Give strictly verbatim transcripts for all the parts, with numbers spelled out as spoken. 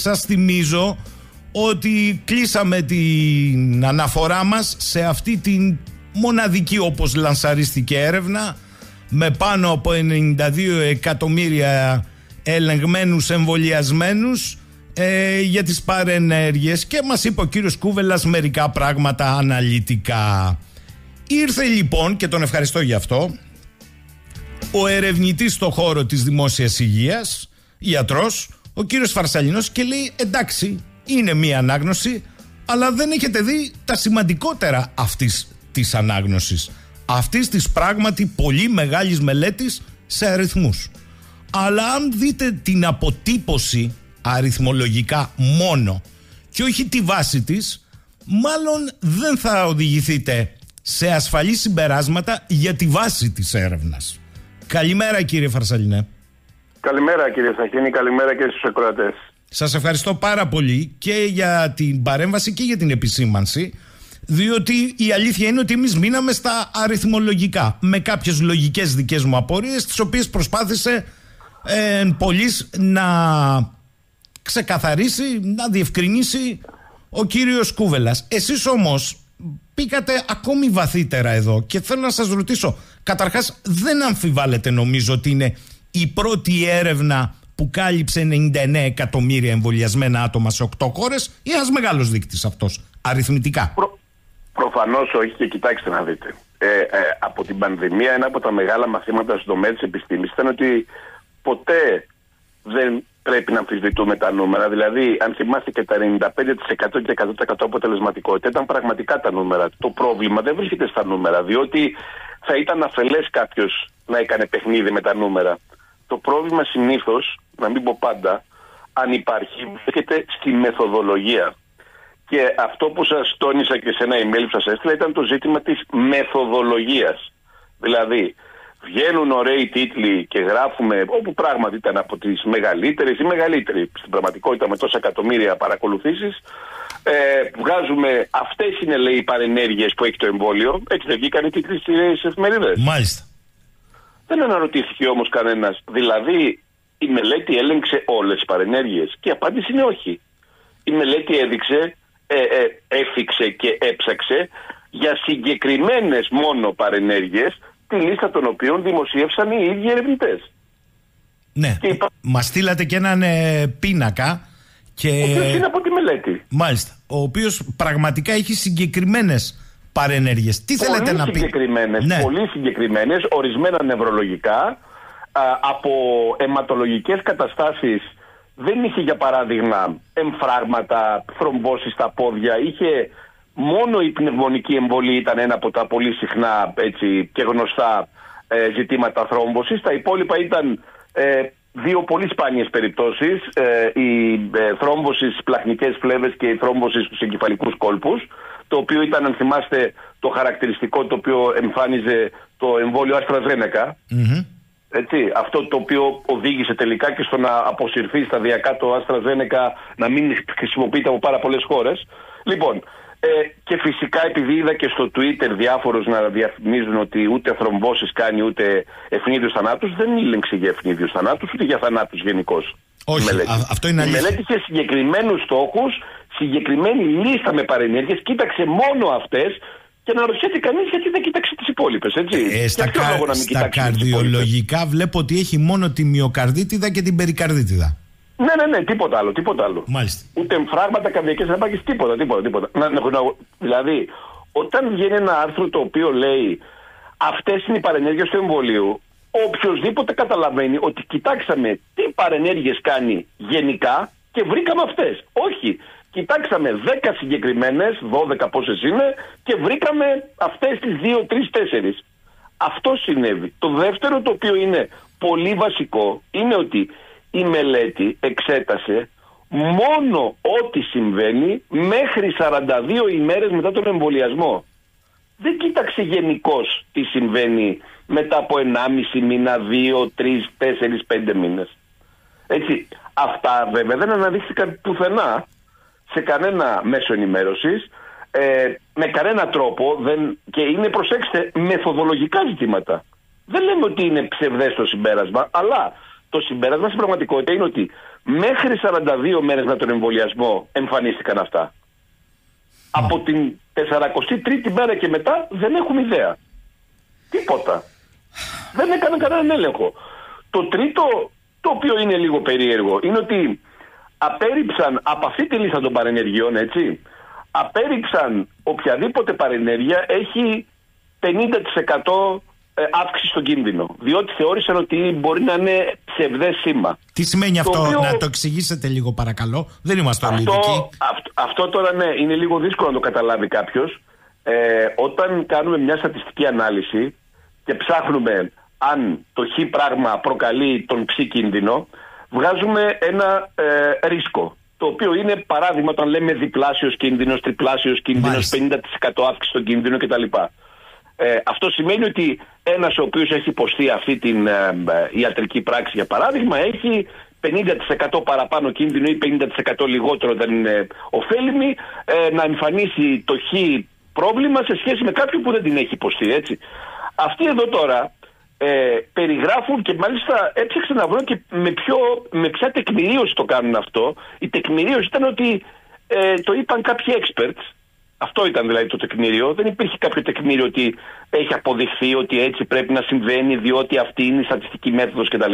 σας θυμίζω ότι κλείσαμε την αναφορά μας σε αυτή την μοναδική, όπως λανσαρίστηκε, έρευνα με πάνω από ενενήντα δύο εκατομμύρια ελεγμένους εμβολιασμένους ε, για τις παρενέργειες, και μας είπε ο κύριος Κούβελας μερικά πράγματα αναλυτικά. Ήρθε λοιπόν, και τον ευχαριστώ γι' αυτό, ο ερευνητής στο χώρο της δημόσιας υγείας, ιατρός, ο κύριος Φαρσαλινός, και λέει εντάξει, είναι μία ανάγνωση, αλλά δεν έχετε δει τα σημαντικότερα αυτής της ανάγνωσης, αυτής της πράγματι πολύ μεγάλης μελέτης σε αριθμούς. Αλλά αν δείτε την αποτύπωση αριθμολογικά μόνο και όχι τη βάση της, μάλλον δεν θα οδηγηθείτε σε ασφαλή συμπεράσματα για τη βάση της έρευνας. Καλημέρα κύριε Φαρσαλινέ. Καλημέρα κύριε Σαχίνη, καλημέρα και στους ακροατές. Σας ευχαριστώ πάρα πολύ και για την παρέμβαση και για την επισήμανση, διότι η αλήθεια είναι ότι εμείς μείναμε στα αριθμολογικά με κάποιες λογικές δικές μου απορίες, τις οποίες προσπάθησε ε, πολύς να ξεκαθαρίσει, να διευκρινίσει ο κύριος Κούβελας. Εσείς όμως πήγατε ακόμη βαθύτερα εδώ και θέλω να σας ρωτήσω, καταρχάς δεν αμφιβάλλετε νομίζω ότι είναι η πρώτη έρευνα που κάλυψε ενενήντα εννέα εκατομμύρια εμβολιασμένα άτομα σε οκτώ χώρες, ή ένας μεγάλος δείκτης αυτός αριθμητικά? Προ, προφανώς όχι, και κοιτάξτε να δείτε. Ε, ε, από την πανδημία ένα από τα μεγάλα μαθήματα στον τομέα της επιστήμης ήταν ότι ποτέ δεν πρέπει να αμφισβητούμε τα νούμερα. Δηλαδή, αν θυμάστε, και τα ενενήντα πέντε τοις εκατό και εκατό τοις εκατό αποτελεσματικότητα ήταν πραγματικά τα νούμερα. Το πρόβλημα δεν βρίσκεται στα νούμερα, διότι θα ήταν αφελές κάποιος να έκανε παιχνίδι με τα νούμερα. Το πρόβλημα συνήθως, να μην πω πάντα, αν υπάρχει, βρίσκεται στη μεθοδολογία. Και αυτό που σας τόνισα και σε ένα email που σας έστειλα ήταν το ζήτημα της μεθοδολογίας. Δηλαδή, βγαίνουν ωραίοι τίτλοι και γράφουμε, όπου πράγματι ήταν από τις μεγαλύτερες ή μεγαλύτερη στην πραγματικότητα με τόσα εκατομμύρια παρακολουθήσεις, ε, βγάζουμε αυτές είναι, λέει, οι παρενέργειες που έχει το εμβόλιο. Έτσι δεν βγήκαν οι τίτλοι στις εφημερίδες? Μάλιστα. Δεν αναρωτήθηκε όμως κανένας, δηλαδή η μελέτη έλεγξε όλες τις παρενέργειες? Και η απάντηση είναι όχι. Η μελέτη έδειξε, ε, ε, έφυξε και έψαξε για συγκεκριμένες μόνο παρενέργειες, τη λίστα των οποίων δημοσίευσαν οι ίδιοι ερευνητές. Ναι, και υπά... μας στείλατε και έναν ε, πίνακα. Και... Ο οποίος είναι από τη μελέτη. Μάλιστα, ο οποίος πραγματικά έχει συγκεκριμένες παρενέργειες. Τι πολύ θέλετε να πείτε? Συγκεκριμένες, ναι. Πολύ συγκεκριμένες, ορισμένα νευρολογικά, α, από αιματολογικές καταστάσεις. Δεν είχε, για παράδειγμα, εμφράγματα, θρομβώσεις στα πόδια. Είχε μόνο η πνευμονική εμβολή, ήταν ένα από τα πολύ συχνά, έτσι, και γνωστά ε, ζητήματα θρόμβωσης. Τα υπόλοιπα ήταν ε, δύο πολύ σπάνιες περιπτώσεις. Ε, η ε, θρόμβωση στις πλαχνικές φλέβες και η θρόμβωση στους εγκεφαλικούς κόλπους. Το οποίο ήταν, αν θυμάστε, το χαρακτηριστικό το οποίο εμφάνιζε το εμβόλιο AstraZeneca. Mm-hmm. Έτσι, αυτό το οποίο οδήγησε τελικά και στο να αποσυρθεί σταδιακά το AstraZeneca, να μην χρησιμοποιείται από πάρα πολλές χώρες. Λοιπόν, ε, και φυσικά επειδή είδα και στο Twitter διάφορους να διαφημίζουν ότι ούτε θρομβώσεις κάνει ούτε ευνίδιους θανάτους, δεν ήλεγξε για ευνίδιους θανάτους ούτε για θανάτους γενικώς. Όχι, α, αυτό είναι αλήθεια. Η μελέτη είχε συγκεκριμένους στόχους, συγκεκριμένη λίστα με παρενέργειες, κοίταξε μόνο αυτές. Και να ρωτιέται κανείς γιατί δεν κοίταξε τις υπόλοιπες, έτσι. Ε, στα κα... στα καρδιολογικά βλέπω ότι έχει μόνο τη μυοκαρδίτιδα και την περικαρδίτιδα. Ναι, ναι, ναι, τίποτα άλλο, τίποτα άλλο. Μάλιστα. Ούτε εμφράγματα, καρδιακές αναπάγγες, τίποτα, τίποτα, τίποτα. Να, να, να, δηλαδή, όταν βγαίνει ένα άρθρο το οποίο λέει αυτές είναι οι παρενέργειες του εμβολίου, οποιοσδήποτε καταλαβαίνει ότι κοιτάξαμε τι παρενέργειες κάνει γενικά και βρήκαμε αυτές. Όχι. Κοιτάξαμε δέκα συγκεκριμένες, δώδεκα πόσες είναι, και βρήκαμε αυτές τις δύο, τρεις, τέσσερις. Αυτό συνέβη. Το δεύτερο, το οποίο είναι πολύ βασικό, είναι ότι η μελέτη εξέτασε μόνο ό,τι συμβαίνει μέχρι σαράντα δύο ημέρες μετά τον εμβολιασμό. Δεν κοίταξε γενικώς τι συμβαίνει μετά από ενάμιση μήνα, δύο, τρεις, τέσσερις, πέντε μήνες. Έτσι, αυτά βέβαια δεν αναδείχθηκαν πουθενά σε κανένα μέσο ενημέρωσης, ε, με κανένα τρόπο, δεν, και είναι, προσέξτε, μεθοδολογικά ζητήματα. Δεν λέμε ότι είναι ψευδές το συμπέρασμα, αλλά το συμπέρασμα στην πραγματικότητα είναι ότι μέχρι σαράντα δύο μέρες με τον εμβολιασμό εμφανίστηκαν αυτά. Mm. Από την σαράντα τρίτη μέρα και μετά δεν έχουμε ιδέα. Τίποτα. Δεν έκαναν κανέναν έλεγχο. Το τρίτο, το οποίο είναι λίγο περίεργο, είναι ότι απέρριψαν από αυτή τη λίστα των παρενεργειών, έτσι, απέρριψαν οποιαδήποτε παρενέργεια έχει πενήντα τοις εκατό αύξηση στον κίνδυνο. Διότι θεώρησαν ότι μπορεί να είναι ψευδές σήμα. Τι σημαίνει το αυτό, οποίο... να το εξηγήσετε λίγο παρακαλώ. Δεν είμαστε όλοι αυτό, ειδικοί. Αυτό, αυτό τώρα ναι, είναι λίγο δύσκολο να το καταλάβει κάποιος. Ε, όταν κάνουμε μια στατιστική ανάλυση και ψάχνουμε αν το χ πράγμα προκαλεί τον ψ κίνδυνο, βγάζουμε ένα ε, ρίσκο. Το οποίο είναι παράδειγμα όταν λέμε διπλάσιος κίνδυνος, τριπλάσιος κίνδυνος, μάλιστα, πενήντα τοις εκατό αύξηση στον κίνδυνο κτλ. Ε, αυτό σημαίνει ότι ένας ο οποίος έχει υποστεί αυτή την ε, ε, ιατρική πράξη, για παράδειγμα, έχει πενήντα τοις εκατό παραπάνω κίνδυνο ή πενήντα τοις εκατό λιγότερο δεν είναι ωφέλιμη ε, να εμφανίσει το χ πρόβλημα σε σχέση με κάποιον που δεν την έχει υποστεί, έτσι. Αυτοί εδώ τώρα ε, περιγράφουν και μάλιστα έψαξα να βρω και με, ποιο, με ποια τεκμηρίωση το κάνουν αυτό. Η τεκμηρίωση ήταν ότι ε, το είπαν κάποιοι experts. Αυτό ήταν δηλαδή το τεκμήριο. Δεν υπήρχε κάποιο τεκμήριο ότι έχει αποδειχθεί ότι έτσι πρέπει να συμβαίνει διότι αυτή είναι η στατιστική μέθοδος κτλ.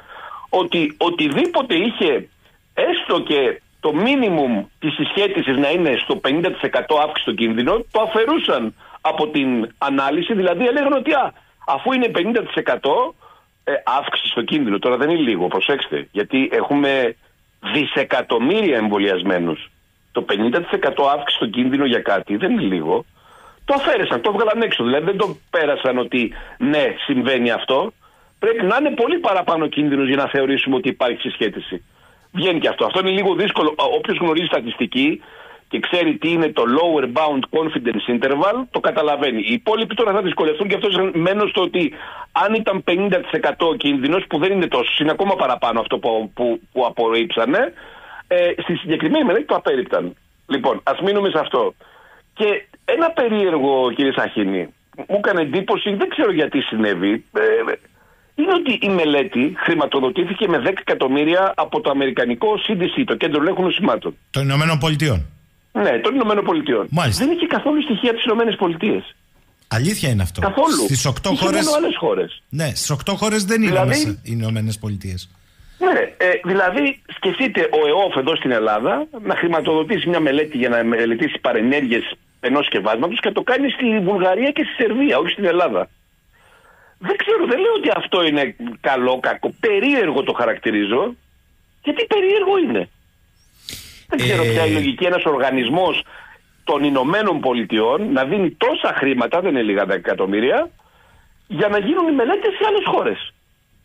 Ότι οτιδήποτε είχε έστω και το μίνιμουμ της συσχέτισης να είναι στο πενήντα τοις εκατό αύξηση στον κίνδυνο, το αφαιρούσαν από την ανάλυση, δηλαδή έλεγαν ότι α, αφού είναι πενήντα τοις εκατό ε, αύξηση στο κίνδυνο, τώρα δεν είναι λίγο, προσέξτε, γιατί έχουμε δισεκατομμύρια εμβολιασμένους. Το πενήντα τοις εκατό αύξηση στον κίνδυνο για κάτι δεν είναι λίγο. Το αφαίρεσαν, το έβγαλαν έξω, δηλαδή δεν το πέρασαν ότι ναι, συμβαίνει αυτό. Πρέπει να είναι πολύ παραπάνω κίνδυνος για να θεωρήσουμε ότι υπάρχει συσχέτιση. Βγαίνει και αυτό. Αυτό είναι λίγο δύσκολο. Όποιος γνωρίζει στατιστική και ξέρει τι είναι το lower bound confidence interval, το καταλαβαίνει. Οι υπόλοιποι τώρα θα δυσκολευτούν και αυτό μένω στο ότι αν ήταν πενήντα τοις εκατό ο κίνδυνος, που δεν είναι τόσο, είναι ακόμα παραπάνω αυτό που, που, που απορρίψανε, ε, στη συγκεκριμένη μελέτη το απέρριπταν. Λοιπόν, ας μείνουμε σε αυτό. Και ένα περίεργο, κύριε Σαχίνη, μου έκανε εντύπωση, δεν ξέρω γιατί συνέβη. Ε, είναι ότι η μελέτη χρηματοδοτήθηκε με δέκα εκατομμύρια από το αμερικανικό σι ντι σι, το Κέντρο Ελέγχου Νοσημάτων. Των Ηνωμένων Πολιτειών. Ναι, των Ηνωμένων Πολιτειών. Μάλιστα. Δεν είχε καθόλου στοιχεία από τις Ηνωμένες Πολιτείες. Αλήθεια είναι αυτό. Καθόλου. Στις οκτώ χώρες. Άλλες χώρες. Ναι, στις οκτώ χώρες δεν είναι μέσα οι Ηνωμένες Πολιτείες. Ναι, ε, δηλαδή σκεφτείτε ο ΕΟΦ εδώ στην Ελλάδα να χρηματοδοτήσει μια μελέτη για να μελετήσει παρενέργειες ενός σκευάσματος και το κάνει στη Βουλγαρία και στη Σερβία, όχι στην Ελλάδα. Δεν ξέρω, δεν λέω ότι αυτό είναι καλό, κακό. Περίεργο το χαρακτηρίζω. Γιατί περίεργο είναι. Δεν ξέρω ε... ποια είναι η λογική ένας οργανισμός των Ηνωμένων Πολιτειών να δίνει τόσα χρήματα, δεν είναι λίγα δέκα εκατομμύρια, για να γίνουν οι μελέτες σε άλλες χώρες.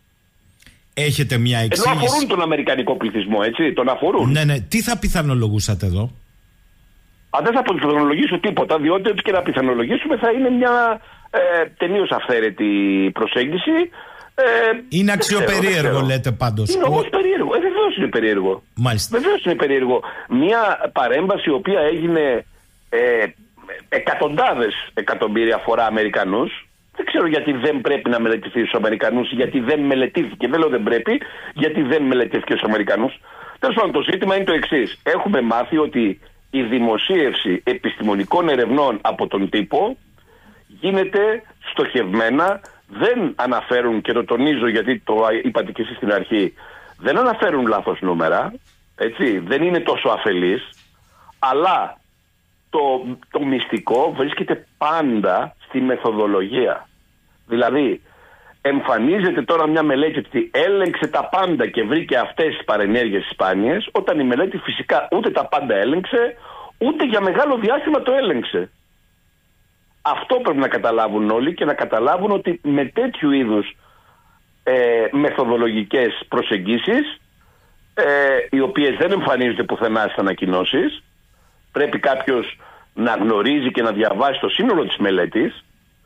Έχετε μια εξήγηση. Ενώ αφορούν τον αμερικανικό πληθυσμό, έτσι, τον αφορούν. Ναι, ναι. Τι θα πιθανολογούσατε εδώ? Αν δεν θα πιθανολογήσω τίποτα, διότι ό,τι και να πιθανολογήσουμε θα είναι μια ε, τελείως αυθαίρετη προσέγγιση. Ε, είναι αξιοπερίεργο, ξέρω, λέτε πάντως. Είναι όμως περίεργο. Ε, βεβαίως είναι περίεργο. Μάλιστα. Βεβαίως είναι περίεργο. Μια παρέμβαση η οποία έγινε ε, εκατοντάδες εκατομμύρια φορά Αμερικανούς. Δεν ξέρω γιατί δεν πρέπει να μελετηθεί στους Αμερικανούς, γιατί δεν μελετήθηκε. Δεν λέω δεν πρέπει, γιατί δεν μελετήθηκε στους Αμερικανούς. Τέλος πάντων, το ζήτημα είναι το εξής. Έχουμε μάθει ότι η δημοσίευση επιστημονικών ερευνών από τον τύπο γίνεται στοχευμένα, δεν αναφέρουν, και το τονίζω γιατί το είπατε και εσείς στην αρχή, δεν αναφέρουν λάθος νούμερα, έτσι, δεν είναι τόσο αφελής, αλλά το, το μυστικό βρίσκεται πάντα στη μεθοδολογία. Δηλαδή, εμφανίζεται τώρα μια μελέτη ότι έλεγξε τα πάντα και βρήκε αυτές τις παρενέργειες σπάνιες, όταν η μελέτη φυσικά ούτε τα πάντα έλεγξε, ούτε για μεγάλο διάστημα το έλεγξε. Αυτό πρέπει να καταλάβουν όλοι και να καταλάβουν ότι με τέτοιου είδους ε, μεθοδολογικές προσεγγίσεις, ε, οι οποίες δεν εμφανίζονται πουθενά στις ανακοινώσεις, πρέπει κάποιος να γνωρίζει και να διαβάσει το σύνολο της μελέτης.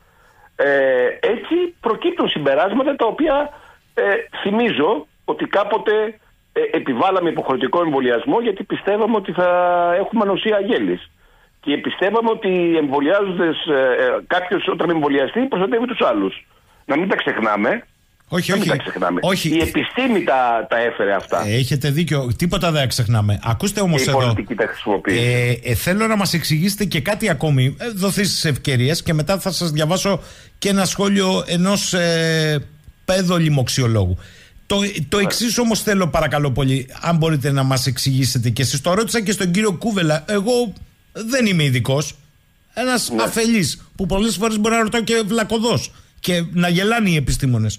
Ε, έτσι προκύπτουν συμπεράσματα τα οποία ε, θυμίζω ότι κάποτε ε, επιβάλαμε υποχρεωτικό εμβολιασμό γιατί πιστεύαμε ότι θα έχουμε ανοσία γέλης. Και πιστεύαμε ότι εμβολιάζοντας ε, κάποιος όταν εμβολιαστεί προστατεύει τους άλλους. Να μην τα ξεχνάμε. Όχι, όχι. Τα ξεχνάμε. όχι. Η επιστήμη τα, τα έφερε αυτά. Ε, έχετε δίκιο. Τίποτα δεν ξεχνάμε. Ακούστε όμως εδώ. Η πολιτική τα χρησιμοποιεί. Ε, ε, θέλω να μας εξηγήσετε και κάτι ακόμη. Ε, δοθεί στις ευκαιρίες και μετά θα σας διαβάσω και ένα σχόλιο ενός ε, παιδολιμοξιολόγου. Το, το εξής όμως θέλω παρακαλώ πολύ, αν μπορείτε να μας εξηγήσετε και εσείς. Το ρώτησα και στον κύριο Κούβελα. Εγώ δεν είμαι ειδικός. Ένας ναι. αφελής που πολλές φορές μπορεί να ρωτάω και βλακωδός και να γελάνε οι επιστήμονες.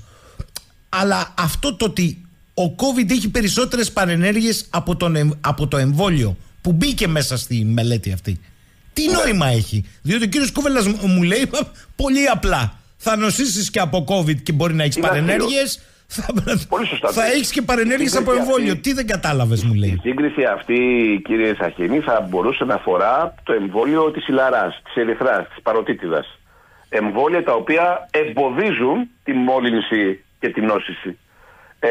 Αλλά αυτό το ότι ο COVID έχει περισσότερες παρενέργειες από, τον, από το εμβόλιο που μπήκε μέσα στη μελέτη αυτή, τι ναι. νόημα έχει? Διότι ο κύριος Κούβελας μου λέει πολύ απλά, θα νοσήσεις και από COVID και μπορεί να έχεις παρενέργειες. Θα, θα έχεις και παρενέργειες από εμβόλιο. Αυτή, τι δεν κατάλαβες, μου λέει. Η σύγκριση αυτή, κύριε Σαχίνη, θα μπορούσε να αφορά το εμβόλιο της ηλαράς, της ερυθράς, της παροτίτιδας. Εμβόλια τα οποία εμποδίζουν τη μόλυνση και την νόσηση. Ε,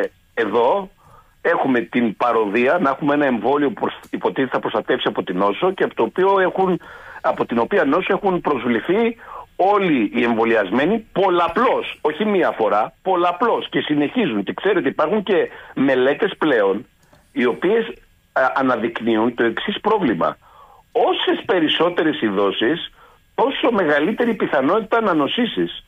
εδώ έχουμε την παροδία να έχουμε ένα εμβόλιο που υποτίθεται θα προστατεύσει από την νόσο και από, το οποίο έχουν, από την οποία νόσο έχουν προσβληθεί όλοι οι εμβολιασμένοι πολλαπλώς, όχι μία φορά, πολλαπλώς και συνεχίζουν. Και ξέρετε, υπάρχουν και μελέτες πλέον οι οποίες α, αναδεικνύουν το εξής πρόβλημα. Όσες περισσότερες οι δόσεις, όσο μεγαλύτερη πιθανότητα να νοσήσεις.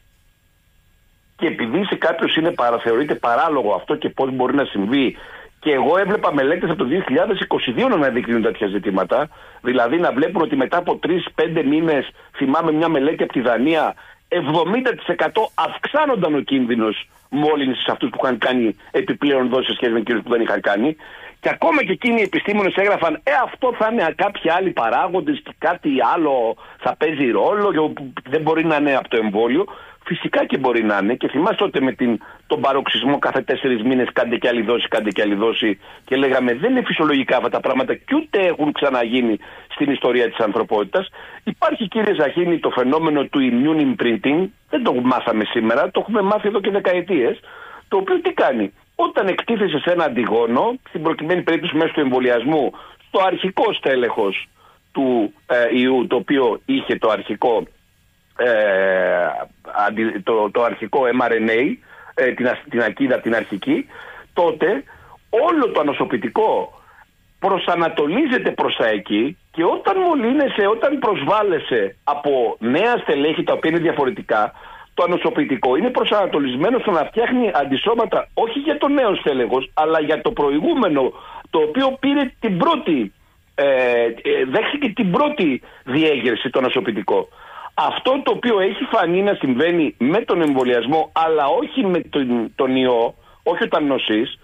Και επειδή σε κάποιους είναι παρα, θεωρείται παράλογο αυτό και πώς μπορεί να συμβεί, και εγώ έβλεπα μελέτες από το δύο χιλιάδες είκοσι δύο να αναδεικνύουν τέτοια ζητήματα, δηλαδή να βλέπουν ότι μετά από τρεις πέντε μήνες, θυμάμαι μια μελέτη από τη Δανία, εβδομήντα τοις εκατό αυξάνονταν ο κίνδυνος μόλυνσης σε αυτούς που είχαν κάνει επιπλέον δόσεις σε σχέση με εκείνους που δεν είχαν κάνει. Και ακόμα και εκείνοι οι επιστήμονες έγραφαν, ε, αυτό θα είναι κάποιοι άλλοι παράγοντες και κάτι άλλο θα παίζει ρόλο, δεν μπορεί να είναι από το εμβόλιο. Φυσικά και μπορεί να είναι. Και θυμάστε τότε με την, τον παροξισμό κάθε τέσσερις μήνες κάντε και άλλη δόση, κάντε και άλλη δόση. Και λέγαμε δεν είναι φυσιολογικά αυτά τα πράγματα και ούτε έχουν ξαναγίνει στην ιστορία της ανθρωπότητας. Υπάρχει, κύριε Ζαχίνη, το φαινόμενο του immune imprinting. Δεν το μάθαμε σήμερα, το έχουμε μάθει εδώ και δεκαετίες. Το οποίο τι κάνει? Όταν εκτίθεσαι σε ένα αντιγόνο, στην προκειμένη περίπτωση μέσω του εμβολιασμού, στο αρχικό στέλεχος του ε, ιού, το οποίο είχε το αρχικό Ε, το, το αρχικό εμ αρ εν έι, ε, την, την ακίδα την αρχική, τότε όλο το ανοσοποιητικό προσανατολίζεται προς τα εκεί και όταν μολύνεσαι, όταν προσβάλλεσαι από νέα στελέχη τα οποία είναι διαφορετικά, το ανοσοποιητικό είναι προσανατολισμένο στο να φτιάχνει αντισώματα όχι για το νέο στέλεχος αλλά για το προηγούμενο, το οποίο πήρε την πρώτη ε, ε, δέχθηκε την πρώτη διέγερση το ανοσοποιητικό. Αυτό το οποίο έχει φανεί να συμβαίνει με τον εμβολιασμό αλλά όχι με τον, τον ιό, όχι όταν νοσείς,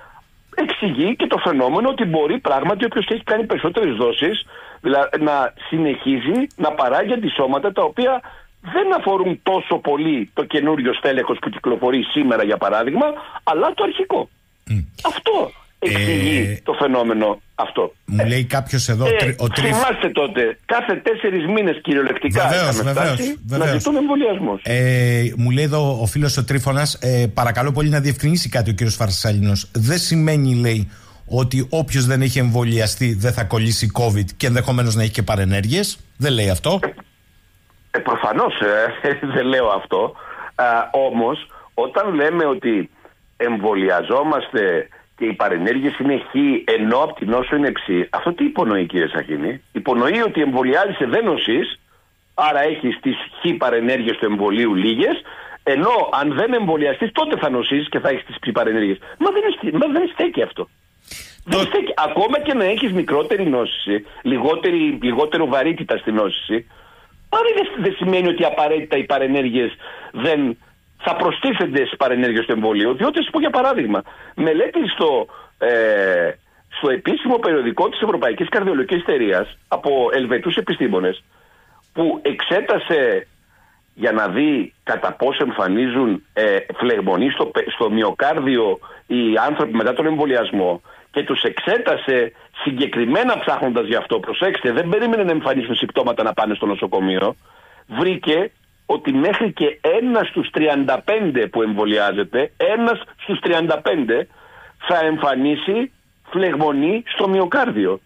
εξηγεί και το φαινόμενο ότι μπορεί πράγματι όποιος έχει κάνει περισσότερες δόσεις δηλαδή, να συνεχίζει να παράγει αντισώματα τα οποία δεν αφορούν τόσο πολύ το καινούριο στέλεχος που κυκλοφορεί σήμερα για παράδειγμα, αλλά το αρχικό. Mm. Αυτό εξηγεί ε... το φαινόμενο αυτό. Μου ε, λέει κάποιος εδώ. Ε, ο τρι... Θυμάστε τότε, κάθε τέσσερις μήνες κυριολεκτικά βεβαίως, βεβαίως, φτάσει, βεβαίως. να ζητούν εμβολιασμός. Ε, μου λέει εδώ ο φίλος ο Τρίφωνας, ε, παρακαλώ πολύ να διευκρινίσει κάτι ο κύριος Φαρσάλινος. Δεν σημαίνει, λέει, ότι όποιος δεν έχει εμβολιαστεί δεν θα κολλήσει COVID και ενδεχομένως να έχει και παρενέργειες. Δεν λέει αυτό. Ε, ε, προφανώς ε, δεν λέω αυτό. Α, όμως, όταν λέμε ότι εμβολιαζόμαστε και οι παρενέργειες είναι χ ενώ από την νόσο είναι ψ, αυτό τι υπονοεί, κύριε Σαχίνη? Υπονοεί ότι εμβολιάζεσαι δεν νοσείς, άρα έχεις τις χ παρενέργειες του εμβολίου λίγες, ενώ αν δεν εμβολιαστείς τότε θα νοσείς και θα έχεις τις ψ παρενέργειες. Μα δεν, είναι, μα δεν στέκει αυτό. Το... Δεν στέκει. Ακόμα και να έχεις μικρότερη νόσηση, λιγότερη, λιγότερο βαρύτητα στη νόσηση, πάλι δεν, δεν σημαίνει ότι απαραίτητα οι παρενέργειες δεν θα προστίθενται στις παρενέργειες του εμβολίου, διότι σας πω για παράδειγμα, μελέτη στο, ε, στο επίσημο περιοδικό της Ευρωπαϊκής Καρδιολογικής Εταιρείας από Ελβετούς επιστήμονες που εξέτασε για να δει κατά πόσο εμφανίζουν ε, φλεγμονή στο, στο μυοκάρδιο οι άνθρωποι μετά τον εμβολιασμό και τους εξέτασε συγκεκριμένα ψάχνοντας γι' αυτό, προσέξτε, δεν περίμενε να εμφανίσουν συμπτώματα να πάνε στο νοσοκομείο, βρήκε ότι μέχρι και ένας στους τριάντα πέντε που εμβολιάζεται, ένας στους τριάντα πέντε θα εμφανίσει φλεγμονή στο μυοκάρδιο.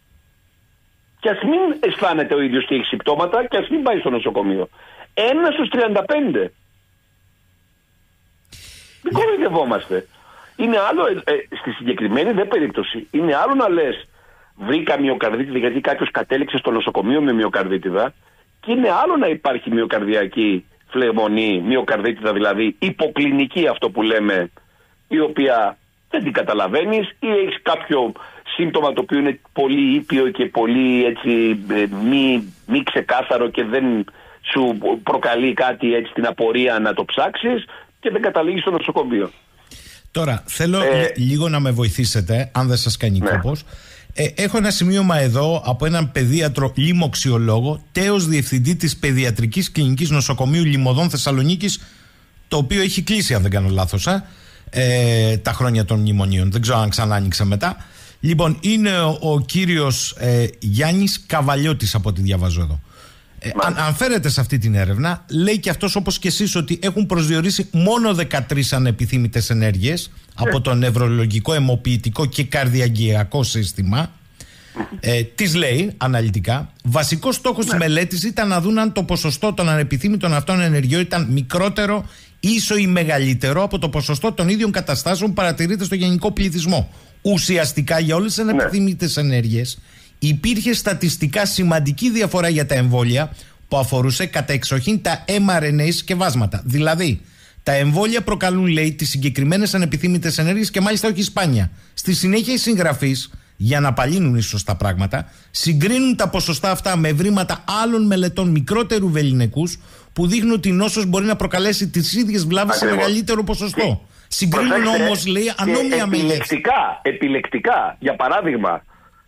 Και ας μην αισθάνεται ο ίδιος ότι έχει συμπτώματα και ας μην πάει στο νοσοκομείο. Ένας στους τριάντα πέντε. Μην κοροϊδευόμαστε. Είναι άλλο, ε, ε, στη συγκεκριμένη δε περίπτωση, είναι άλλο να λες βρήκα μυοκαρδίτιδα γιατί κάποιος κατέληξε στο νοσοκομείο με μυοκαρδίτιδα, και είναι άλλο να υπάρχει μυοκαρδιακή φλεγμονή, μυοκαρδίτιδα δηλαδή υποκλινική, αυτό που λέμε, η οποία δεν την καταλαβαίνεις ή έχεις κάποιο σύμπτωμα το οποίο είναι πολύ ήπιο και πολύ έτσι μη, μη ξεκάθαρο και δεν σου προκαλεί κάτι έτσι την απορία να το ψάξεις και δεν καταλήγεις στο νοσοκομείο. Τώρα θέλω ε, λίγο να με βοηθήσετε, αν δεν σας κάνει ναι. κόπος. Ε, έχω ένα σημείωμα εδώ από έναν παιδίατρο λοιμοξιολόγο, τέος διευθυντή της Παιδιατρικής Κλινικής Νοσοκομείου Λιμωδών Θεσσαλονίκης, το οποίο έχει κλείσει, αν δεν κάνω λάθος, ε, ε, τα χρόνια των μνημονίων. Δεν ξέρω αν ξανά άνοιξε μετά. Λοιπόν, είναι ο, ο κύριος ε, Γιάννης Καβαλιώτης, από ό,τι διαβάζω εδώ. Ε, αν, αν φέρετε σε αυτή την έρευνα, λέει και αυτός όπως και εσείς ότι έχουν προσδιορίσει μόνο δεκατρείς ανεπιθύμητες ενέργειες από το νευρολογικό, αιμοποιητικό και καρδιαγγειακό σύστημα. Ε, τις λέει αναλυτικά. Βασικός στόχος της μελέτης ήταν να δουν αν το ποσοστό των ανεπιθύμητων αυτών ενεργειών ήταν μικρότερο, ίσο ή μεγαλύτερο από το ποσοστό των ίδιων καταστάσεων που παρατηρείται στο γενικό πληθυσμό. Ουσιαστικά για όλες τις ανεπιθύμητες ενέργειες υπήρχε στατιστικά σημαντική διαφορά για τα εμβόλια που αφορούσε κατά εξοχήν τα εμ αρ εν έι συσκευάσματα. Δηλαδή, τα εμβόλια προκαλούν, λέει, τις συγκεκριμένες ανεπιθύμητες ενέργειες και μάλιστα όχι σπάνια. Στη συνέχεια, οι συγγραφείς, για να απαλύνουν ίσως τα πράγματα, συγκρίνουν τα ποσοστά αυτά με ευρήματα άλλων μελετών μικρότερου βεληνικούς που δείχνουν ότι η νόσος μπορεί να προκαλέσει τις ίδιες βλάβες σε μεγαλύτερο ποσοστό. Συγκρίνουν όμως, λέει, ανώμια μεγέθη. Επιλεκτικά, επιλεκτικά, για παράδειγμα.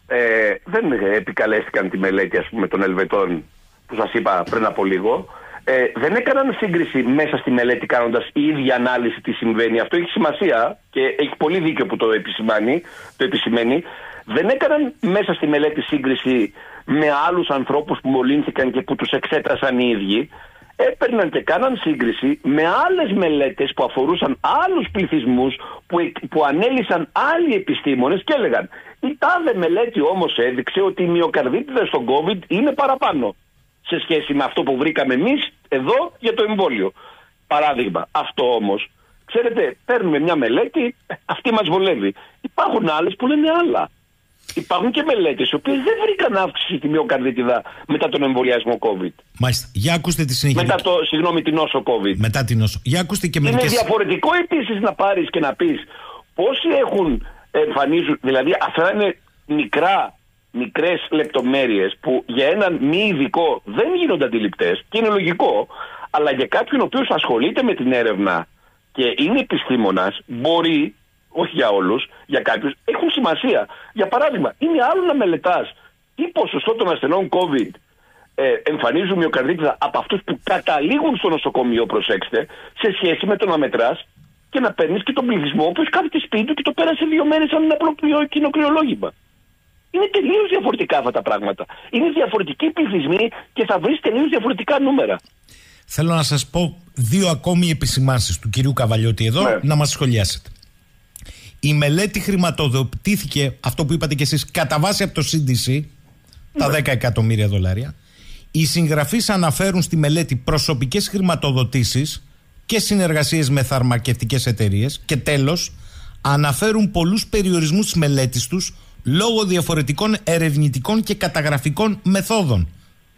Ε, δεν επικαλέστηκαν τη μελέτη, ας πούμε, των Ελβετών που σας είπα πριν από λίγο. Ε, δεν έκαναν σύγκριση μέσα στη μελέτη κάνοντας η ίδια ανάλυση τι συμβαίνει. Αυτό έχει σημασία και έχει πολύ δίκιο που το επισημάνει, το επισημαίνει. Δεν έκαναν μέσα στη μελέτη σύγκριση με άλλους ανθρώπους που μολύνθηκαν και που τους εξέτασαν οι ίδιοι. Έπαιρναν και κάναν σύγκριση με άλλες μελέτες που αφορούσαν άλλους πληθυσμούς που, που ανέλυσαν άλλοι επιστήμονες και έλεγαν η τάδε μελέτη όμως έδειξε ότι οι μυοκαρδίτιδες στον COVID είναι παραπάνω σε σχέση με αυτό που βρήκαμε εμείς εδώ για το εμβόλιο. Παράδειγμα, αυτό όμως, ξέρετε, παίρνουμε μια μελέτη, αυτή μας βολεύει. Υπάρχουν άλλες που λένε άλλα. Υπάρχουν και μελέτες οι οποίες δεν βρήκαν αύξηση στη μυοκαρδίτιδα μετά τον εμβολιασμό COVID. Μάλιστα. Για ακούστε τη συνέχεια. Μετά το, συγγνώμη, την νόσο COVID. Μετά την νόσο. Για ακούστε και μερικές... Είναι διαφορετικό επίσης να πάρεις και να πεις πόσοι έχουν εμφανίζουν, δηλαδή αυτά είναι μικρά, μικρές λεπτομέρειες που για έναν μη ειδικό δεν γίνονται αντιληπτές και είναι λογικό, αλλά για κάποιον ο οποίος ασχολείται με την έρευνα και είναι επιστήμονας μπορεί, όχι για όλους, για κάποιους, έχουν σημασία. Για παράδειγμα, είναι άλλο να μελετάς τι ποσοστό των ασθενών COVID ε, εμφανίζουν μυοκαρδίτιδα από αυτούς που καταλήγουν στο νοσοκομείο, προσέξτε, σε σχέση με το να μετράς και να παίρνεις και τον πληθυσμό ο οποίος κάθεται σπίτι του και το πέρασε δύο μέρες σαν ένα απλό κοινοκριολόγημα. Είναι τελείως διαφορετικά αυτά τα πράγματα. Είναι διαφορετικοί πληθυσμοί και θα βρεις τελείως διαφορετικά νούμερα. Θέλω να σας πω δύο ακόμη επισημάνσεις του κυρίου Καβαλιώτη εδώ, ναι, να μας σχολιάσετε. Η μελέτη χρηματοδοτήθηκε, αυτό που είπατε κι εσείς, κατά βάση από το σι ντι σι, ναι, τα δέκα εκατομμύρια δολάρια. Οι συγγραφείς αναφέρουν στη μελέτη προσωπικές χρηματοδοτήσεις και συνεργασίες με φαρμακευτικές εταιρείες και τέλος αναφέρουν πολλούς περιορισμούς της μελέτης τους λόγω διαφορετικών ερευνητικών και καταγραφικών μεθόδων.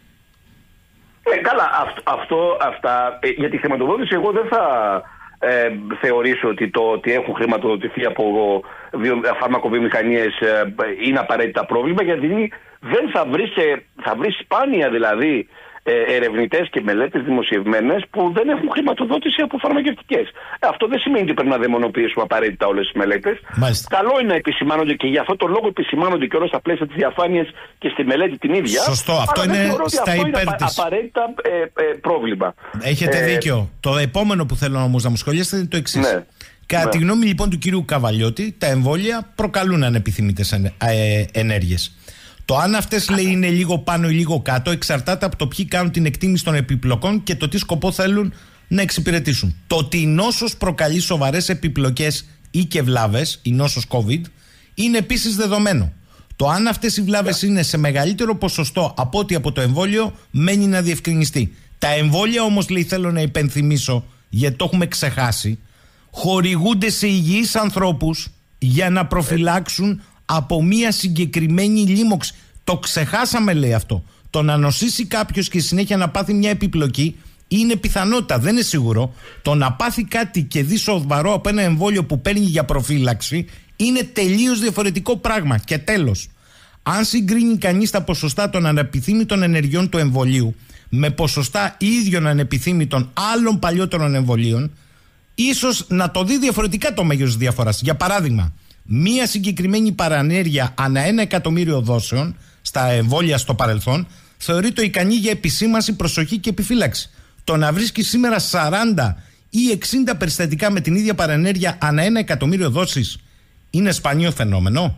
Ε, καλά, αυτό, αυτό αυτά, ε, για τη χρηματοδότηση εγώ δεν θα ε, θεωρήσω ότι το ότι έχουν χρηματοδοτηθεί από βιο, φαρμακοβιομηχανίες ε, είναι απαραίτητα πρόβλημα, γιατί δεν θα βρεις, θα βρεις σπάνια δηλαδή ε, ερευνητές και μελέτες δημοσιευμένες που δεν έχουν χρηματοδότηση από φαρμακευτικές. Ε, αυτό δεν σημαίνει ότι πρέπει να δαιμονοποιήσουμε απαραίτητα όλες τις μελέτες. Μάλιστα. Καλό είναι να επισημάνονται και για αυτό το λόγο επισημάνονται και όλα στα πλαίσια της διαφάνειας και στη μελέτη την ίδια. Σωστό, αυτό είναι στα υπέρ της. Απαραίτητα ε, ε, πρόβλημα. Έχετε ε, δίκιο. Το επόμενο που θέλω όμως να μου σχολιάσετε είναι το εξής. Ναι. Κατά ναι. τη γνώμη λοιπόν του κυρίου Καβαλιώτη, τα εμβόλια προκαλούν ανεπιθύμητες ενέργειες. Το αν αυτές, λέει, είναι λίγο πάνω ή λίγο κάτω εξαρτάται από το ποιοι κάνουν την εκτίμηση των επιπλοκών και το τι σκοπό θέλουν να εξυπηρετήσουν. Το ότι η νόσος προκαλεί σοβαρές επιπλοκές ή και βλάβες, η νόσος COVID, είναι επίσης δεδομένο. Το αν αυτές οι βλάβες είναι σε μεγαλύτερο ποσοστό από ό,τι από το εμβόλιο μένει να διευκρινιστεί. Τα εμβόλια όμως, λέει, θέλω να υπενθυμίσω, γιατί το έχουμε ξεχάσει, χορηγούνται σε υγιείς ανθρώπους για να προφυλάξουν από μία συγκεκριμένη λίμωξη. Το ξεχάσαμε, λέει αυτό. Το να νοσήσει κάποιος και συνέχεια να πάθει μια επιπλοκή είναι πιθανότητα, δεν είναι σίγουρο. Το να πάθει κάτι και δει σοβαρό από ένα εμβόλιο που παίρνει για προφύλαξη είναι τελείως διαφορετικό πράγμα. Και τέλος, αν συγκρίνει κανείς τα ποσοστά των ανεπιθύμητων ενεργειών του εμβολίου με ποσοστά ίδιων ανεπιθύμητων άλλων παλιότερων εμβολίων, ίσως να το δει διαφορετικά το μέγεθος της διαφοράς. Για παράδειγμα, μία συγκεκριμένη παρανέργεια ανά ένα εκατομμύριο δόσεων στα εμβόλια στο παρελθόν θεωρείται ικανή για επισήμανση, προσοχή και επιφύλαξη. Το να βρίσκει σήμερα σαράντα ή εξήντα περιστατικά με την ίδια παρανέργεια ανά ένα εκατομμύριο δόσεις είναι σπανίο φαινόμενο.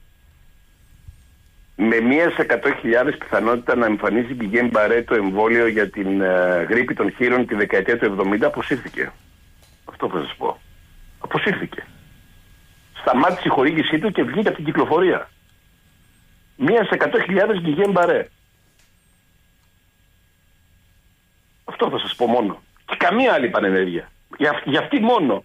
Με μία σε εκατό χιλιάδες πιθανότητα να εμφανίσει Guillain-Barré το εμβόλιο για την ε, γρίπη των χείρων τη δεκαετία του εβδομήντα αποσύρθηκε. Αυτό θα σας πω. Αποσύρθηκε. Σταμάτησε η χορήγησή του και βγήκε από την κυκλοφορία. Μία σε εκατό χιλιάδες Guillain-Barré. Αυτό θα σας πω μόνο. Και καμία άλλη πανενέργεια. Για, για αυτή μόνο.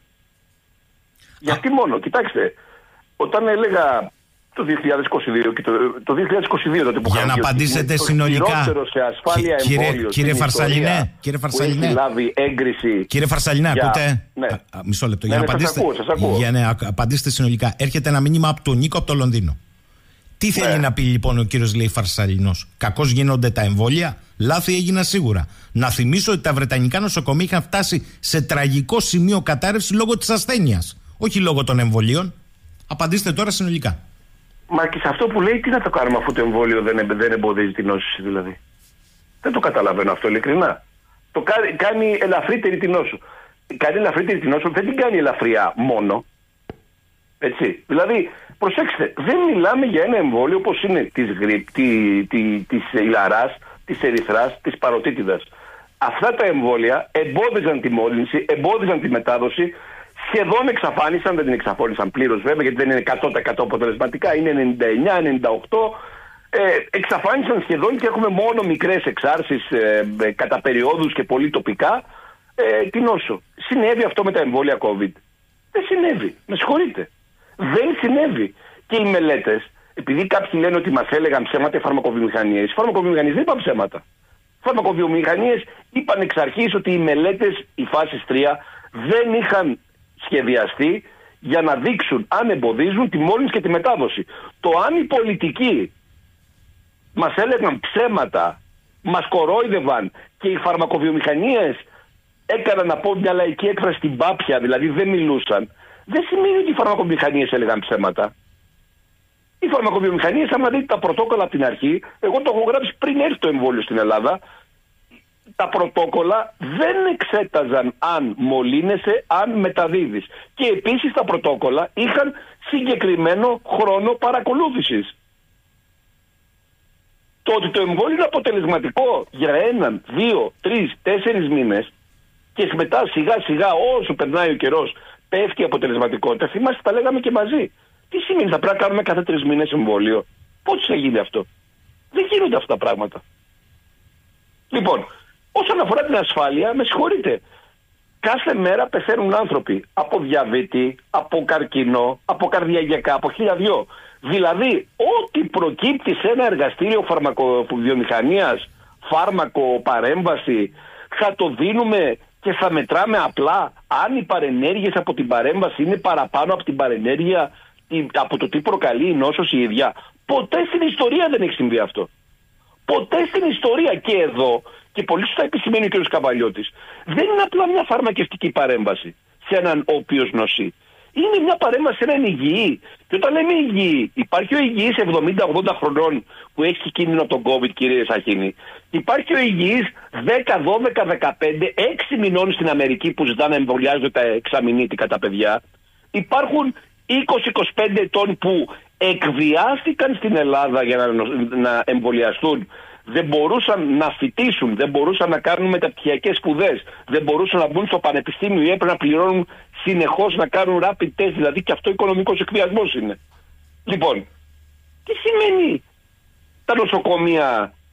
Για αυτή μόνο. Κοιτάξτε, όταν έλεγα το δύο χιλιάδες είκοσι δύο και το, το δύο χιλιάδες είκοσι δύο τότε που για να απαντήσετε συνολικά. Σε ασφάλεια κύριε, εμβόλιο κύριε Φαρσαλινέ, κύριε Φαρσαλινέ. Που έχει λάβει έγκριση. Κύριε Φαρσαλινέ, για... ακούτε. Ναι. Α, α, μισό λεπτό. Ναι, για, ναι, να απαντήσετε, σας ακούω, σας ακούω. για να απαντήσετε συνολικά. Έρχεται ένα μήνυμα από τον Νίκο από το Λονδίνο. Τι ναι. θέλει να πει λοιπόν ο κύριος λέει Φαρσαλινός? Κακώς γίνονται τα εμβόλια. Λάθη έγιναν σίγουρα. Να θυμίσω ότι τα βρετανικά νοσοκομεία είχαν φτάσει σε τραγικό σημείο κατάρρευση λόγω της ασθένειας. Όχι λόγω των εμβολίων. Απαντήστε τώρα συνολικά. Μα και σε αυτό που λέει, τι να το κάνουμε αφού το εμβόλιο δεν, δεν εμποδίζει την νόσηση δηλαδή? Δεν το καταλαβαίνω αυτό ειλικρινά. Το κάνει, κάνει ελαφρύτερη την νόσο. Κάνει ελαφρύτερη την νόσο, δεν την κάνει ελαφριά μόνο. Έτσι. Δηλαδή, προσέξτε, δεν μιλάμε για ένα εμβόλιο όπως είναι της γρίπ, τη, τη, της ηλαράς, της ερυθράς, της παροτίτιδας. Αυτά τα εμβόλια εμπόδιζαν τη μόλυνση, εμπόδιζαν τη μετάδοση, σχεδόν εξαφάνισαν, δεν την εξαφάνισαν πλήρως βέβαια, γιατί δεν είναι εκατό τοις εκατό αποτελεσματικά, είναι ενενήντα εννιά ενενήντα οκτώ. Ε, εξαφάνισαν σχεδόν και έχουμε μόνο μικρές εξάρσεις ε, ε, κατά περιόδους και πολύ τοπικά ε, την νόσο. Συνέβη αυτό με τα εμβόλια COVID? Δεν συνέβη. Με συγχωρείτε. Δεν συνέβη. Και οι μελέτες, επειδή κάποιοι λένε ότι μας έλεγαν ψέματα οι φαρμακοβιομηχανίες, οι φαρμακοβιομηχανίες δεν είπαν ψέματα. Οι φαρμακοβιομηχανίες είπαν εξ αρχής ότι οι μελέτες, η φάση τρία, δεν είχαν σχεδιαστεί για να δείξουν αν εμποδίζουν τη μόλυνση και τη μετάδοση. Το αν οι πολιτικοί μας έλεγαν ψέματα, μας κορόιδευαν και οι φαρμακοβιομηχανίες έκαναν, να πω μια λαϊκή έκφραση, την πάπια, δηλαδή δεν μιλούσαν, δεν σημαίνει ότι οι φαρμακοβιομηχανίες έλεγαν ψέματα. Οι φαρμακοβιομηχανίες, άμα δείτε τα πρωτόκολλα από την αρχή, εγώ το έχω γράψει πριν έρθει το εμβόλιο στην Ελλάδα, τα πρωτόκολλα δεν εξέταζαν αν μολύνεσαι, αν μεταδίδεις. Και επίσης τα πρωτόκολλα είχαν συγκεκριμένο χρόνο παρακολούθησης. Το ότι το εμβόλιο είναι αποτελεσματικό για έναν, δύο, τρεις, τέσσερις μήνες και μετά σιγά σιγά όσο περνάει ο καιρός πέφτει η αποτελεσματικότητα, θυμάστε τα λέγαμε και μαζί. Τι σημαίνει, θα πρέπει να κάνουμε κάθε τρεις μήνες εμβόλιο? Πώς θα γίνει αυτό? Δεν γίνονται αυτά τα πράγματα. Λοιπόν, όσον αφορά την ασφάλεια, με συγχωρείτε, κάθε μέρα πεθαίνουν άνθρωποι από διαβήτη, από καρκίνο, από καρδιακά, από χιλιαδιό. Δηλαδή, ό,τι προκύπτει σε ένα εργαστήριο φαρμακοβιομηχανίας, φάρμακο, παρέμβαση, θα το δίνουμε και θα μετράμε απλά αν οι παρενέργειες από την παρέμβαση είναι παραπάνω από την παρενέργεια, από το τι προκαλεί η νόσος η ίδια. Ποτέ στην ιστορία δεν έχει συμβεί αυτό. Ποτέ στην ιστορία. Και εδώ, και πολύ σωστά επισημαίνει ο κ. Καβαλιώτης, δεν είναι απλά μια φαρμακευτική παρέμβαση σε έναν ο οποίος νοσεί. Είναι μια παρέμβαση σε έναν υγιή. Και όταν λέμε υγιή, υπάρχει ο υγιής εβδομήντα ογδόντα χρονών που έχει κίνδυνο από τον COVID, κύριε Σαχίνη. Υπάρχει ο υγιής δέκα, δώδεκα, δεκαπέντε, έξι μηνών στην Αμερική που ζητάνε να εμβολιάζονται τα εξαμηνήτικα τα παιδιά. Υπάρχουν είκοσι με είκοσι πέντε ετών που εκβιάστηκαν στην Ελλάδα για να, να εμβολιαστούν. Δεν μπορούσαν να φοιτήσουν, δεν μπορούσαν να κάνουν μεταπτυχιακές σπουδές, δεν μπορούσαν να μπουν στο πανεπιστήμιο ή έπρεπε να πληρώνουν συνεχώς να κάνουν rapid test, δηλαδή και αυτό οικονομικός εκβιασμός είναι. Λοιπόν, τι σημαίνει τα νοσοκομεία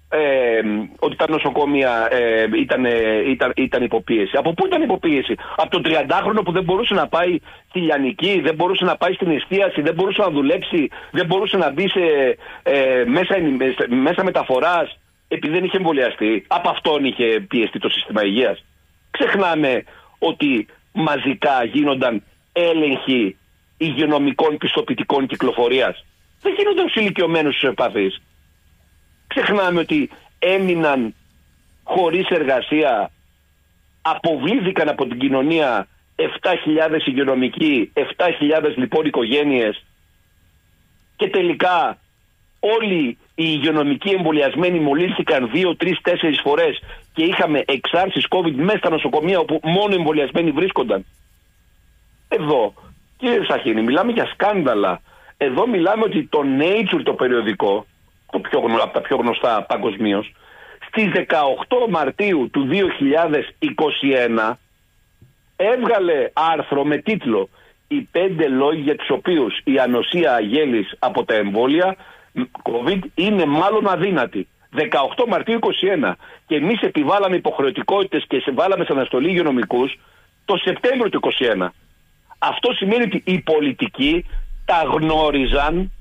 ε, ότι τα νοσοκομεία ε, ήταν, ε, ήταν, ήταν υποπίεση. Από πού ήταν υποπίεση? Από τον τριαντάχρονο που δεν μπορούσε να πάει στη λιανική, δεν μπορούσε να πάει στην εστίαση, δεν μπορούσε να δουλέψει, δεν μπορούσε να μπει σε ε, μέσα, μέσα μεταφοράς επειδή δεν είχε εμβολιαστεί. Από αυτόν είχε πιεστεί το σύστημα υγείας. Ξεχνάμε ότι μαζικά γίνονταν έλεγχοι υγειονομικών πιστοποιητικών κυκλοφορίας. Δεν γίνονταν στους ηλικιωμένους στους ευπαθείς. Ξεχνάμε ότι έμειναν χωρίς εργασία, αποβλήθηκαν από την κοινωνία επτά χιλιάδες υγειονομικοί, επτά χιλιάδες λοιπόν οικογένειες, και τελικά όλοι οι υγειονομικοί εμβολιασμένοι μολύνθηκαν δύο, τρεις, τέσσερις φορές και είχαμε εξάρσεις COVID μέσα στα νοσοκομεία όπου μόνο εμβολιασμένοι βρίσκονταν. Εδώ, κύριε Σαχίνη, μιλάμε για σκάνδαλα. Εδώ μιλάμε ότι το Nature, το περιοδικό, το πιο, από τα πιο γνωστά παγκοσμίως, στις δεκαοκτώ Μαρτίου του δύο χιλιάδες είκοσι ένα έβγαλε άρθρο με τίτλο «Οι πέντε λόγοι για τους οποίους η ανοσία αγέλης από τα εμβόλια COVID είναι μάλλον αδύνατη». δεκαοκτώ Μαρτίου είκοσι ένα. Και εμείς επιβάλαμε υποχρεωτικότητες και σε βάλαμε σε αναστολή υγειονομικούς το Σεπτέμβριο του είκοσι ένα. Αυτό σημαίνει ότι οι πολιτικοί τα γνώριζαν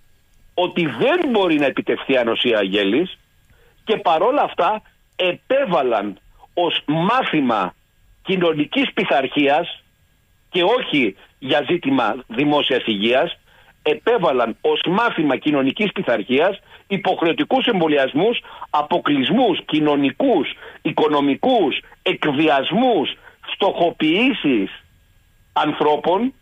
ότι δεν μπορεί να επιτευχθεί ανοσία αγέλης και παρόλα αυτά επέβαλαν ως μάθημα κοινωνικής πειθαρχίας και όχι για ζήτημα δημόσιας υγείας, επέβαλαν ως μάθημα κοινωνικής πειθαρχίας υποχρεωτικούς εμβολιασμούς, αποκλεισμούς κοινωνικούς, οικονομικούς, εκβιασμούς, στοχοποιήσεις ανθρώπων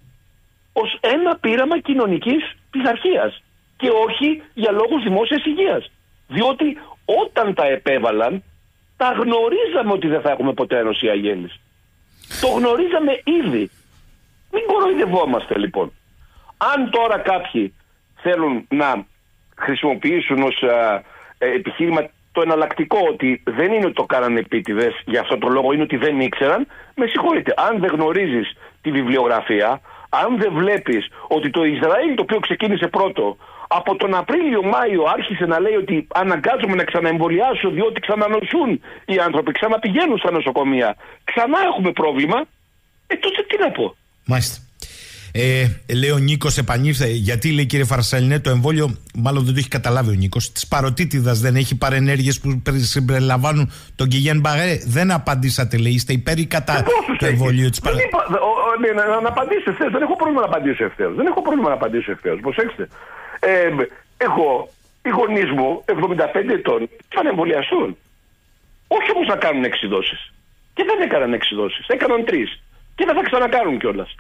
ως ένα πείραμα κοινωνικής πειθαρχίας και όχι για λόγους δημόσιας υγείας. Διότι όταν τα επέβαλαν, τα γνωρίζαμε ότι δεν θα έχουμε ποτέ ανοσία αγέλης. Το γνωρίζαμε ήδη. Μην κοροϊδευόμαστε λοιπόν. Αν τώρα κάποιοι θέλουν να χρησιμοποιήσουν ως α, ε, επιχείρημα το εναλλακτικό ότι δεν είναι ότι το κάνανε επίτηδες, για αυτόν τον λόγο είναι ότι δεν ήξεραν, με συγχωρείτε. Αν δεν γνωρίζεις τη βιβλιογραφία, αν δεν βλέπεις ότι το Ισραήλ, το οποίο ξεκίνησε πρώτο, από τον Απρίλιο-Μάιο άρχισε να λέει ότι αναγκάζομαι να ξαναεμβολιάσω διότι ξανανοσούν οι άνθρωποι, ξαναπηγαίνουν στα νοσοκομεία, ξανά έχουμε πρόβλημα, ε τότε τι να πω. Μάλιστα. Ε, λέει ο Νίκος, επανήλθε. Γιατί, λέει, κύριε Φαρσαλινέ, το εμβόλιο, μάλλον δεν το έχει καταλάβει ο Νίκος, της παροτίτιδας δεν έχει παρενέργειες που συμπεριλαμβάνουν τον Guillain Barré? Δεν απαντήσατε, λέει. Είστε υπέρ ή κατά το εμβόλιο της παροτίτιδας? Ναι, να, να απαντήσω ευθέως. Δεν έχω πρόβλημα να απαντήσω ευθέως. Δεν έχω πρόβλημα να απαντήσω ευθέως. Προσέξτε. Ε, εγώ, οι γονείς μου, εβδομήντα πέντε ετών, θα εμβολιαστούν. Όχι όμως να κάνουν έξι δόσεις. Και δεν έκαναν έξι δόσεις. Έκαναν τρεις. Και δεν θα ξανακάνουν κιόλας.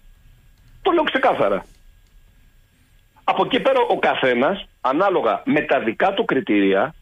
Το λέω ξεκάθαρα. Από εκεί πέρα ο καθένας, ανάλογα με τα δικά του κριτήρια,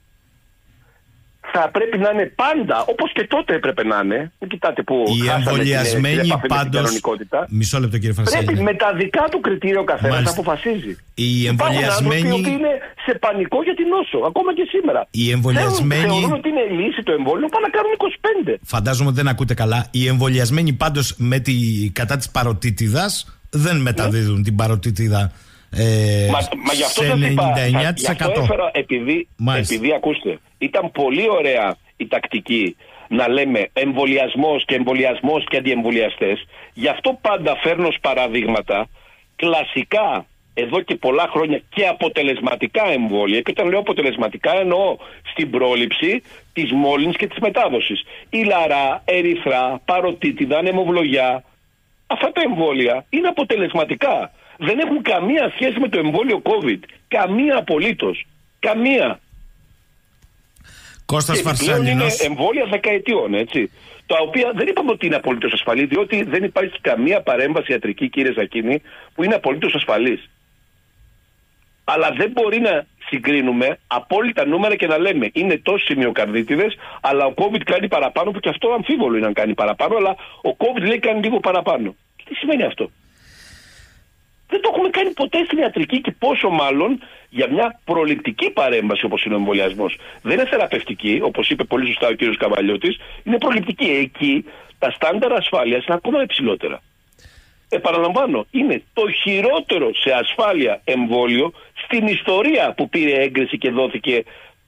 θα πρέπει να είναι πάντα, όπως και τότε έπρεπε να είναι. Μην κοιτάτε που οι εμβολιασμένοι πάντως. Μισό λεπτό, κύριε Φαρσαλινέ. Πρέπει με τα δικά του κριτήρια ο καθένας να αποφασίζει. Οι εμβολιασμένοι. Υπάρχουν άνθρωποι που είναι σε πανικό για την νόσο, ακόμα και σήμερα. Οι εμβολιασμένοι. Θεωρούν ότι είναι λύση το εμβόλιο, πάνε να κάνουν είκοσι πέντε. Φαντάζομαι ότι δεν ακούτε καλά. Οι εμβολιασμένοι πάντως με τη, κατά της παροτίτιδας δεν μεταδίδουν ναι. την παροτίτιδα. Ε, μα, μα γι' αυτό σας είπα, γι' αυτό έφερα, επειδή, επειδή ακούστε, ήταν πολύ ωραία η τακτική να λέμε εμβολιασμός και εμβολιασμός και αντιεμβολιαστές. Γι' αυτό πάντα φέρνω ως παραδείγματα κλασικά εδώ και πολλά χρόνια και αποτελεσματικά εμβόλια. Και όταν λέω αποτελεσματικά εννοώ στην πρόληψη της μόλυνσης και της μετάδοσης. Ηλαρά, ερυθρά, παροτίτιδα, ανεμοβλογιά. Αυτά τα εμβόλια είναι αποτελεσματικά. Δεν έχουν καμία σχέση με το εμβόλιο COVID. Καμία απολύτως. Καμία. Κώστας Φαρσαλινός. Είναι εμβόλια δεκαετιών, έτσι. Τα οποία δεν είπαμε ότι είναι απολύτως ασφαλή, διότι δεν υπάρχει καμία παρέμβαση ιατρική, κύριε Ζακίνη, που είναι απολύτως ασφαλής. Αλλά δεν μπορεί να συγκρίνουμε απόλυτα νούμερα και να λέμε είναι τόσοι σημειοκαρδίτιδες, αλλά ο COVID κάνει παραπάνω, που και αυτό αμφίβολο είναι αν κάνει παραπάνω, αλλά ο COVID λέει κάνει λίγο παραπάνω. Και τι σημαίνει αυτό? Δεν το έχουμε κάνει ποτέ στην ιατρική και πόσο μάλλον για μια προληπτική παρέμβαση όπως είναι ο εμβολιασμός. Δεν είναι θεραπευτική, όπως είπε πολύ σωστά ο κύριος Καβαλιώτης, είναι προληπτική. Εκεί τα στάνταρ ασφάλειας είναι ακόμα υψηλότερα. Επαναλαμβάνω, είναι το χειρότερο σε ασφάλεια εμβόλιο στην ιστορία που πήρε έγκριση και δόθηκε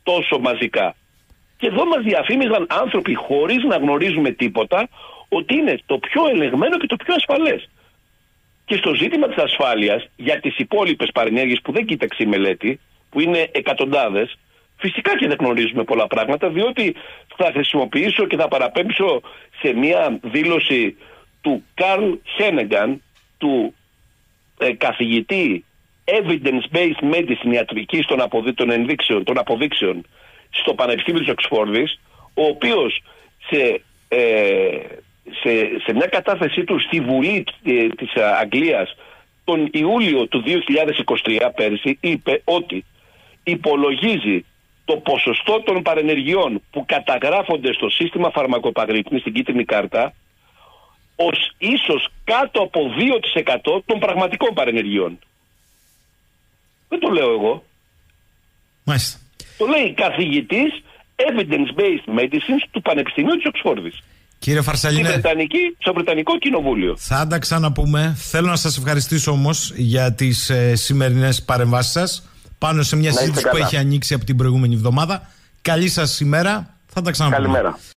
τόσο μαζικά. Και εδώ μας διαφήμιζαν άνθρωποι χωρίς να γνωρίζουμε τίποτα ότι είναι το πιο ελεγμένο και το πιο ασφαλές. Και στο ζήτημα της ασφάλειας, για τις υπόλοιπες παρενέργειες που δεν κοίταξε η μελέτη, που είναι εκατοντάδες, φυσικά και δεν γνωρίζουμε πολλά πράγματα, διότι θα χρησιμοποιήσω και θα παραπέμψω σε μια δήλωση του Καρλ Χένεγκαν, του ε, καθηγητή Evidence-Based Medicine, ιατρικής των, αποδεί, των, ενδείξεων, των αποδείξεων στο Πανεπιστήμιο της Οξφόρδης, ο οποίος σε, ε, σε, σε μια κατάθεσή του στη Βουλή ε, της Αγγλίας τον Ιούλιο του δύο χιλιάδες είκοσι τρία πέρσι είπε ότι υπολογίζει το ποσοστό των παρενεργειών που καταγράφονται στο σύστημα φαρμακοπαγρύπνης, στην κίτρινη κάρτα, ως ίσως κάτω από δύο τοις εκατό των πραγματικών παρενεργειών. Δεν το λέω εγώ. Μάλιστα. Το λέει καθηγητής Evidence-Based Medicine του Πανεπιστημίου της Οξφόρδης. Κύριε Φαρσαλίνε, στο Βρετανικό Κοινοβούλιο. Θα τα ξαναπούμε. Θέλω να σας ευχαριστήσω όμως για τις ε, σημερινές παρεμβάσεις σας πάνω σε μια συζήτηση που έχει ανοίξει από την προηγούμενη εβδομάδα. Καλή σας ημέρα. Θα τα ξαναπούμε. Καλημέρα.